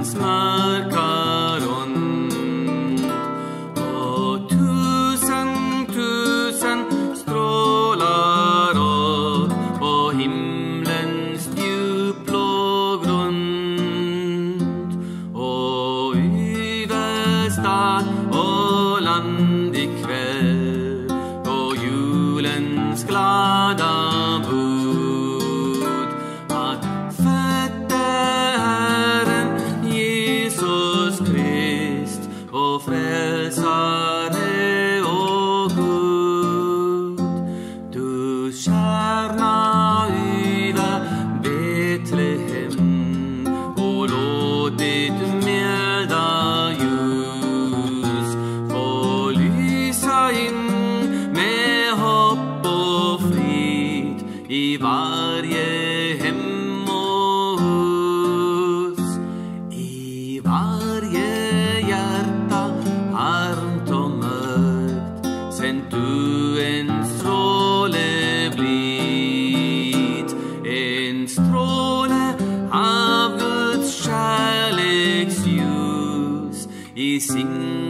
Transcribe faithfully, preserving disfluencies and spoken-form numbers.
verdens mørka rund. Og tusen, tusen strålar opp på himmelens djupblå grunn. Og over stad og land i kveld, og julens glada bud, at fødte Herren Jesus Krist, og frelsare og Gud. Du stjärna over Betlehem, og låt ditt milda ljus få lysa inn med hopp og frid i varje hem og hus. I varje hjärta armt og mörkt sent du en stråle blid, en stråle av Guds kärleksljus i sin